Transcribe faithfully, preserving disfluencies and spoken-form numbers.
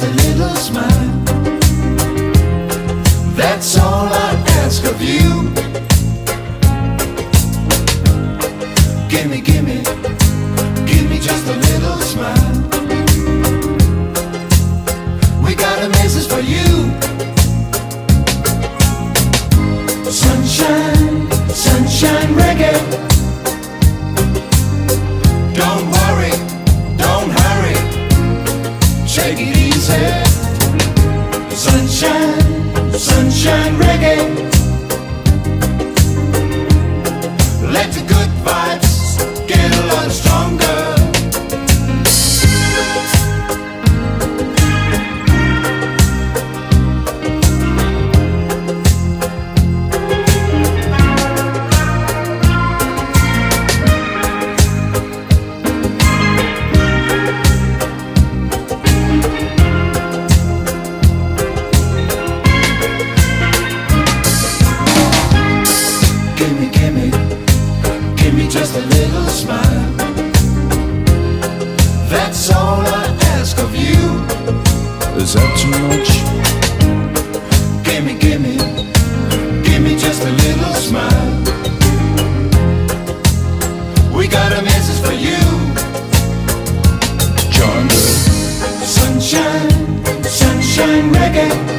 a little smile. That's all I ask of you. Gimme, gimme, give me just a little smile. We got a message for you. Sunshine, sunshine reggae. Don't worry, don't hurry, take it easy. Sunshine, sunshine reggae. Let the good vibes get a lot stronger. Gimme, gimme, give me just a little smile. That's all I ask of you. Is that too much? Gimme, gimme, give me just a little smile. We got a message for you. John, Sunshine, sunshine reggae.